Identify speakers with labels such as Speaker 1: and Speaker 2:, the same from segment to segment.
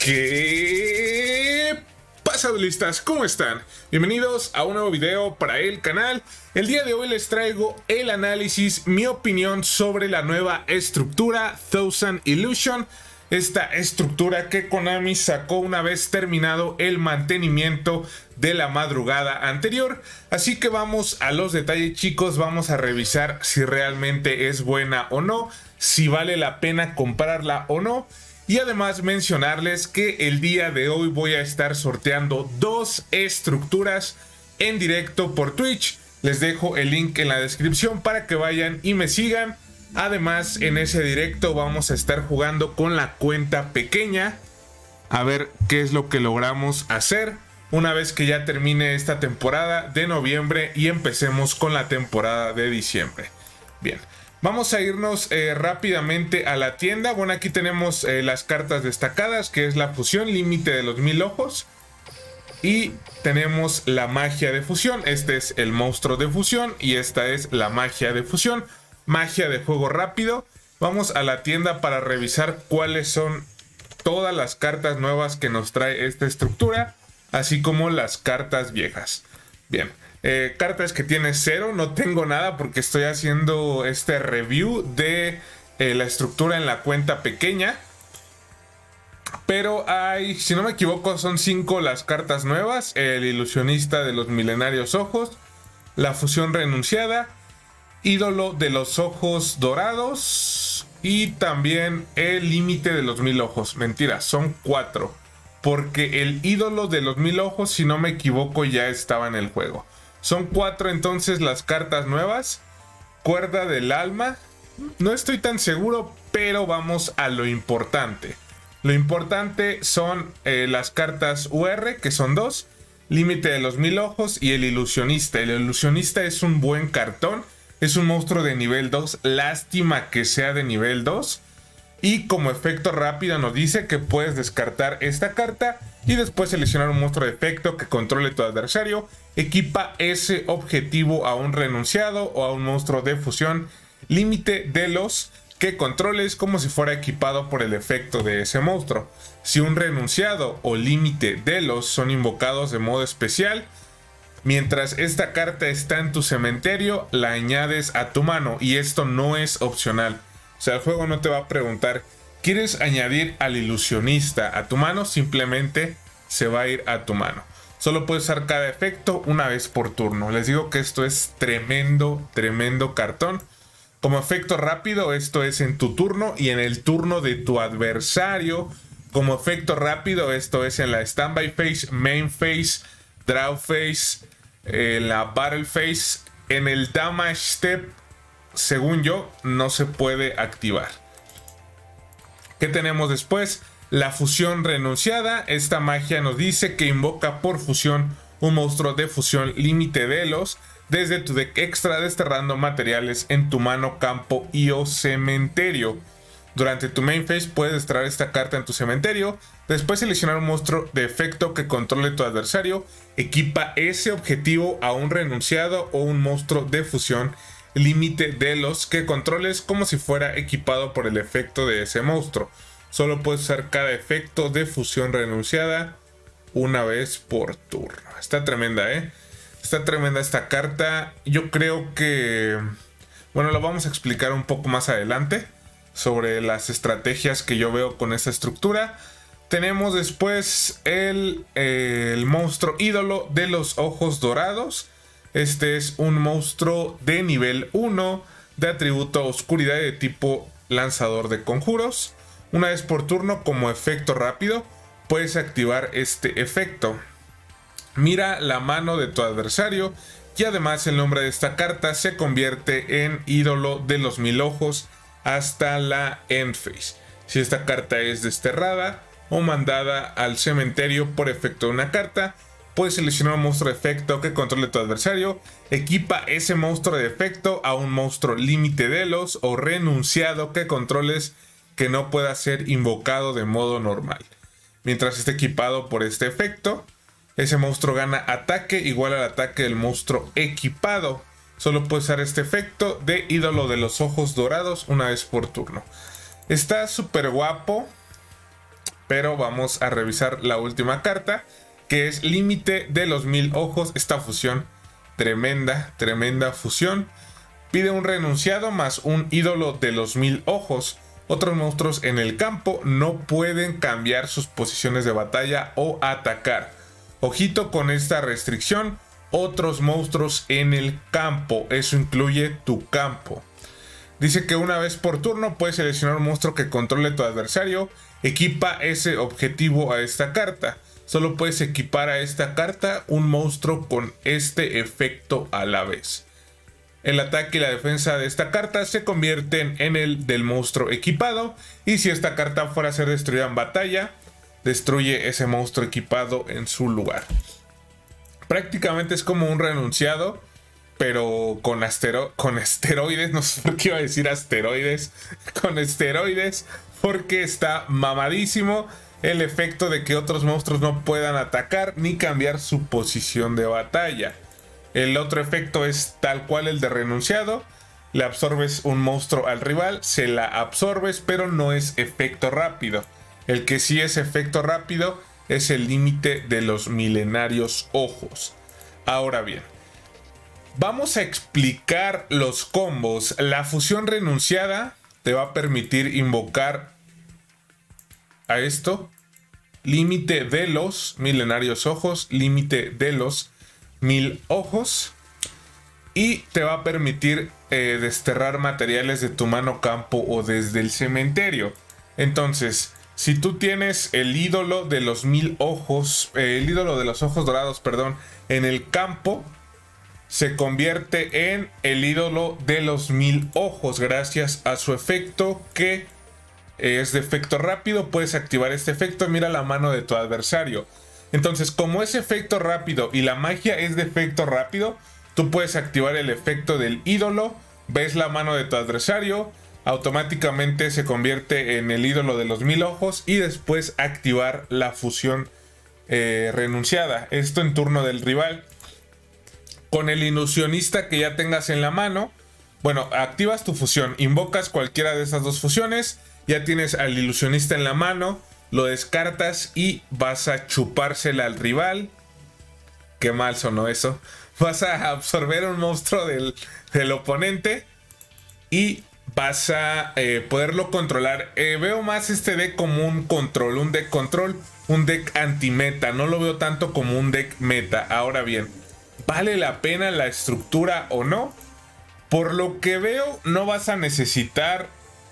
Speaker 1: ¿Qué pasa, duelistas? ¿Cómo están? Bienvenidos a un nuevo video para el canal. El día de hoy les traigo el análisis, mi opinión sobre la nueva estructura Thousand Illusion. Esta estructura que Konami sacó una vez terminado el mantenimiento de la madrugada anterior. Así que vamos a los detalles, chicos. Vamos a revisar si realmente es buena o no, si vale la pena comprarla o no. Y además mencionarles que el día de hoy voy a estar sorteando dos estructuras en directo por Twitch. Les dejo el link en la descripción para que vayan y me sigan. Además, en ese directo vamos a estar jugando con la cuenta pequeña. A ver qué es lo que logramos hacer una vez que ya termine esta temporada de noviembre y empecemos con la temporada de diciembre. Bien. Vamos a irnos rápidamente a la tienda. Bueno, aquí tenemos las cartas destacadas, que es la fusión límite de los 1000 ojos. Y tenemos la magia de fusión. Este es el monstruo de fusión y esta es la magia de fusión. Magia de juego rápido. Vamos a la tienda para revisar cuáles son todas las cartas nuevas que nos trae esta estructura, así como las cartas viejas. Bien. Cartas que tiene 0, no tengo nada porque estoy haciendo este review de la estructura en la cuenta pequeña. Pero hay, si no me equivoco, son 5 las cartas nuevas. El ilusionista de los milenarios ojos, la fusión renunciada, ídolo de los ojos dorados y también el límite de los 1000 ojos. Mentira, son 4. Porque el ídolo de los 1000 ojos, si no me equivoco, ya estaba en el juego. Son 4 entonces las cartas nuevas. Cuerda del alma. No estoy tan seguro, pero vamos a lo importante. Lo importante son las cartas UR, que son 2. Límite de los 1000 ojos y el ilusionista. El ilusionista es un buen cartón. Es un monstruo de nivel 2. Lástima que sea de nivel 2. Y como efecto rápido nos dice que puedes descartar esta carta y después seleccionar un monstruo de efecto que controle tu adversario. Equipa ese objetivo a un renunciado o a un monstruo de fusión límite de los que controles como si fuera equipado por el efecto de ese monstruo. Si un renunciado o límite de los son invocados de modo especial, mientras esta carta está en tu cementerio, la añades a tu mano y esto no es opcional. O sea, el juego no te va a preguntar, ¿quieres añadir al ilusionista a tu mano? Simplemente se va a ir a tu mano. Solo puedes usar cada efecto una vez por turno. Les digo que esto es tremendo, tremendo cartón. Como efecto rápido, esto es en tu turno y en el turno de tu adversario. Como efecto rápido, esto es en la Standby Phase, Main Phase, Draw Phase, la Battle Phase. En el Damage Step, según yo, no se puede activar. ¿Qué tenemos después? La fusión renunciada. Esta magia nos dice que invoca por fusión un monstruo de fusión límite de los desde tu deck extra, desterrando materiales en tu mano, campo y o cementerio. Durante tu main phase puedes desterrar esta carta en tu cementerio. Después seleccionar un monstruo de efecto que controle tu adversario. Equipa ese objetivo a un renunciado o un monstruo de fusión límite de los que controles como si fuera equipado por el efecto de ese monstruo. Solo puedes usar cada efecto de fusión renunciada una vez por turno. Está tremenda, ¿eh? Está tremenda esta carta. Yo creo que... bueno, lo vamos a explicar un poco más adelante sobre las estrategias que yo veo con esta estructura. Tenemos después el monstruo ídolo de los ojos dorados. Este es un monstruo de nivel 1 de atributo oscuridad y de tipo lanzador de conjuros. Una vez por turno, como efecto rápido, puedes activar este efecto. Mira la mano de tu adversario y además el nombre de esta carta se convierte en ídolo de los 1000 ojos hasta la end phase. Si esta carta es desterrada o mandada al cementerio por efecto de una carta, puedes seleccionar un monstruo de efecto que controle tu adversario. Equipa ese monstruo de efecto a un monstruo límite de los o renunciado que controles que no pueda ser invocado de modo normal. Mientras esté equipado por este efecto, ese monstruo gana ataque igual al ataque del monstruo equipado. Solo puedes usar este efecto de ídolo de los ojos dorados una vez por turno. Está súper guapo. pero vamos a revisar la última carta, que es Límite de los 1000 ojos. Esta fusión, tremenda fusión. Pide un renunciado más un ídolo de los 1000 ojos. Otros monstruos en el campo no pueden cambiar sus posiciones de batalla o atacar. Ojito con esta restricción. Otros monstruos en el campo. Eso incluye tu campo. Dice que una vez por turno puedes seleccionar un monstruo que controle tu adversario. Equipa ese objetivo a esta carta. Solo puedes equipar a esta carta un monstruo con este efecto a la vez. El ataque y la defensa de esta carta se convierten en el del monstruo equipado. Y si esta carta fuera a ser destruida en batalla, destruye ese monstruo equipado en su lugar. Prácticamente es como un renunciado, pero con esteroides. No sé por qué iba a decir asteroides. Con esteroides, porque está mamadísimo el efecto de que otros monstruos no puedan atacar ni cambiar su posición de batalla. El otro efecto es tal cual el de renunciado. Le absorbes un monstruo al rival, se la absorbes, pero no es efecto rápido. El que sí es efecto rápido es el límite de los milenarios ojos. Ahora bien, vamos a explicar los combos. La fusión renunciada te va a permitir invocar a esto. Límite de los milenarios ojos, límite de los 1000 ojos, y te va a permitir desterrar materiales de tu mano campo o desde el cementerio. Entonces, si tú tienes el ídolo de los 1000 ojos, el ídolo de los ojos dorados, perdón, en el campo, se convierte en el ídolo de los 1000 ojos gracias a su efecto, que es de efecto rápido. Puedes activar este efecto. Mira la mano de tu adversario. Entonces, como es efecto rápido y la magia es de efecto rápido, tú puedes activar el efecto del ídolo, ves la mano de tu adversario, automáticamente se convierte en el ídolo de los 1000 ojos y después activar la fusión renunciada. Esto en turno del rival. Con el ilusionista que ya tengas en la mano, bueno, activas tu fusión, invocas cualquiera de esas dos fusiones, ya tienes al ilusionista en la mano, lo descartas y vas a chupársela al rival. Qué mal sonó eso. Vas a absorber un monstruo del oponente y vas a poderlo controlar. Veo más este deck como un control, un deck control, un deck anti-meta. No lo veo tanto como un deck meta. Ahora bien, ¿vale la pena la estructura o no? Por lo que veo, no vas a necesitar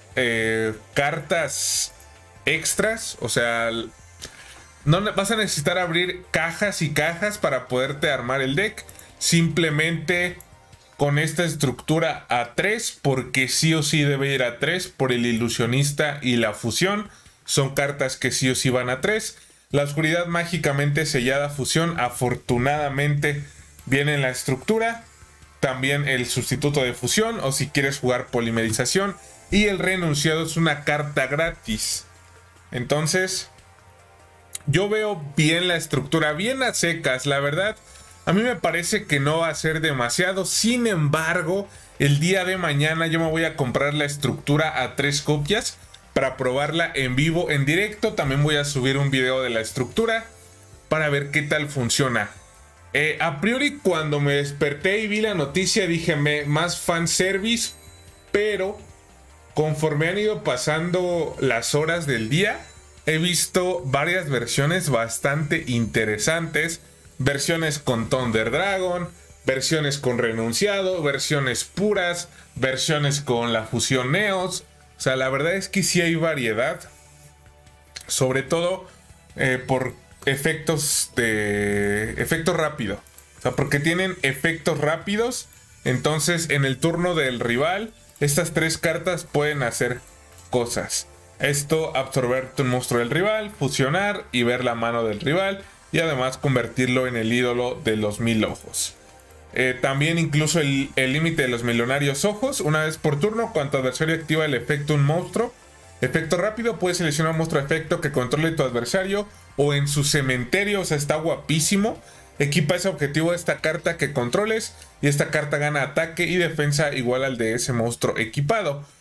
Speaker 1: cartas extras, o sea, no vas a necesitar abrir cajas y cajas para poderte armar el deck. Simplemente con esta estructura a 3, porque sí o sí debe ir a 3 por el ilusionista y la fusión. Son cartas que sí o sí van a 3. La oscuridad mágicamente sellada fusión, afortunadamente viene en la estructura. También el sustituto de fusión, o si quieres jugar polimerización. Y el renunciado es una carta gratis. Entonces, yo veo bien la estructura, bien a secas. La verdad, a mí me parece que no va a ser demasiado. Sin embargo, el día de mañana yo me voy a comprar la estructura a 3 copias para probarla en vivo, en directo. También voy a subir un video de la estructura para ver qué tal funciona. A priori, cuando me desperté y vi la noticia, dije más fanservice, pero conforme han ido pasando las horas del día, he visto varias versiones bastante interesantes. Versiones con Thunder Dragon, versiones con renunciado, versiones puras, versiones con la fusión Neos. O sea, la verdad es que sí hay variedad. Sobre todo por efectos rápido. O sea, porque tienen efectos rápidos. Entonces, en el turno del rival, estas 3 cartas pueden hacer cosas. Esto, absorberte un monstruo del rival, fusionar y ver la mano del rival. Y además convertirlo en el ídolo de los 1000 ojos. También incluso el límite de los milenarios ojos. Una vez por turno, cuando tu adversario activa el efecto un monstruo. Efecto rápido, puedes seleccionar un monstruo efecto que controle tu adversario o en su cementerio. O sea, está guapísimo. Equipa ese objetivo de esta carta que controles y esta carta gana ataque y defensa igual al de ese monstruo equipado.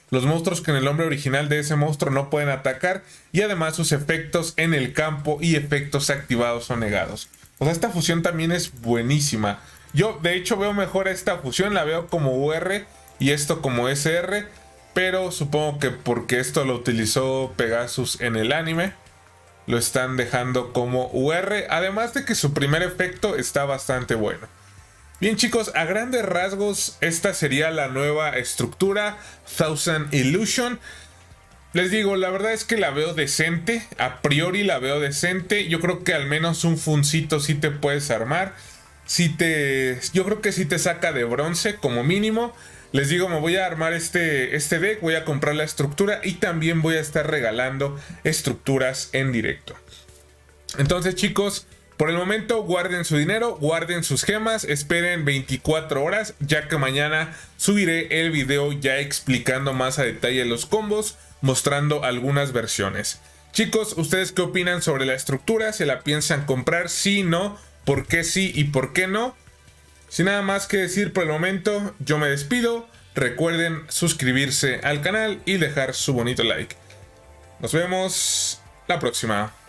Speaker 1: los monstruos que en el nombre original de ese monstruo no pueden atacar, y además sus efectos en el campo y efectos activados o negados. O sea, esta fusión también es buenísima. Yo de hecho veo mejor esta fusión, la veo como UR y esto como SR, pero supongo que porque esto lo utilizó Pegasus en el anime, lo están dejando como UR, además de que su primer efecto está bastante bueno. Bien chicos, a grandes rasgos esta sería la nueva estructura Thousand Illusion. Les digo, la verdad es que la veo decente, a priori la veo decente. Yo creo que al menos un funcito sí te puedes armar. Yo creo que sí te saca de bronce como mínimo. Les digo, me voy a armar este deck, voy a comprar la estructura y también voy a estar regalando estructuras en directo. Entonces chicos, por el momento guarden su dinero, guarden sus gemas, esperen 24 horas, ya que mañana subiré el video ya explicando más a detalle los combos, mostrando algunas versiones. Chicos, ¿ustedes qué opinan sobre la estructura? ¿Se la piensan comprar? ¿Sí, no? ¿Por qué sí y por qué no? Sin nada más que decir por el momento, yo me despido. Recuerden suscribirse al canal y dejar su bonito like. Nos vemos la próxima.